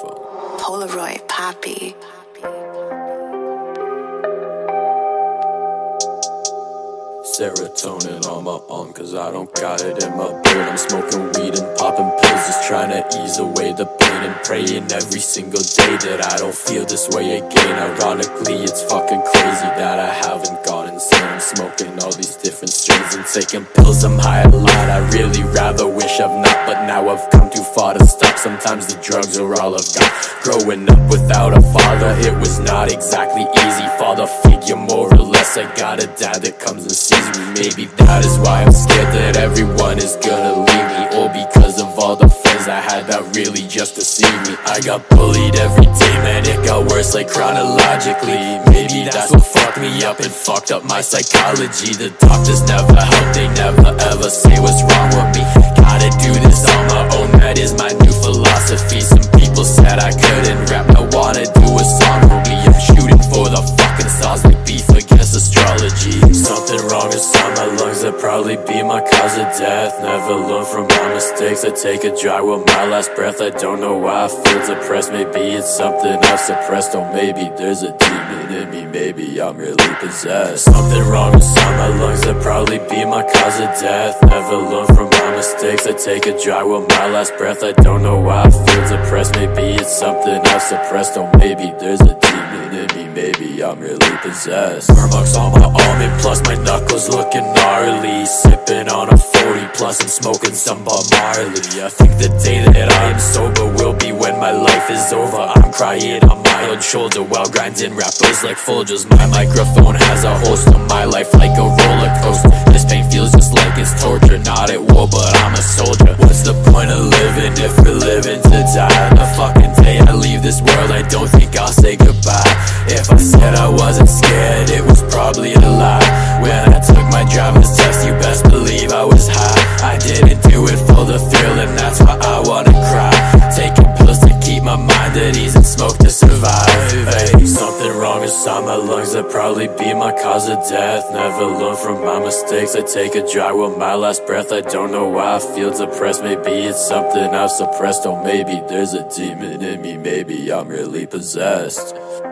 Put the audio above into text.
microphone. Polaroid Poppy. Serotonin on my arm, cause I don't got it in my brain. I'm smoking weed and popping pills, just trying to ease away the pain, and praying every single day that I don't feel this way again. Ironically, it's fucking crazy that I haven't gone insane. I'm smoking all these different strains and taking pills. I'm high a lot, I really rather wish I've not, but now I've come too far to stop. Sometimes the drugs are all I've got. Growing up without a father, it was not exactly easy. Father figure, more or less, I got a dad that comes and sees me. Maybe that is why I'm scared that everyone is gonna leave me, or because of all the friends I had that really just deceived me. I got bullied every day, man, it got worse like chronologically. Maybe that's what fucked me up and fucked up my psychology. The doctors never help, they never ever say what's wrong with me. Gotta do this on my own, that is my new philosophy. Some people said I couldn't rap, now wanna do a song with me. I'm shooting for the fucking stars like beef against astrology. Something wrong inside my lungs, that'd probably be my cause of death. Never learn from my mistakes, I take a drag with my last breath. I don't know why I feel depressed, maybe it's something I've suppressed. Or maybe there's a demon in me, maybe I'm really possessed. Something wrong inside my lungs, that'd probably be my cause of death. Never learn from my mistakes, I take a drag with my last breath. I don't know why I feel depressed, maybe it's something I've suppressed. Or maybe there's a demon in me, maybe I'm really possessed. Burn marks on my arm and plus my knuckles looking gnarly. Sipping on a 40 plus and smoking some Bob Marley. I think the day that I am sober will be when my life is over. I'm crying on my own shoulder while grinding rappers like Folgers. My microphone has a host of my life like a roller coaster. This pain feels just like it's torture, not at war but I'm a soldier. What's the point of living if we're living to die? On the fucking day I leave this world, I don't think I'll say goodbye. If I said I wasn't scared, it was probably a lie. When I took my driver's test, you best believe I was high. I didn't do it for the thrill, and that's why I wanna cry. Taking pills to keep my mind at ease and smoke to survive. Hey, something wrong inside my lungs, that'd probably be my cause of death. Never learn from my mistakes, I take a drag with my last breath. I don't know why I feel depressed, maybe it's something I've suppressed. Or maybe there's a demon in me, maybe I'm really possessed.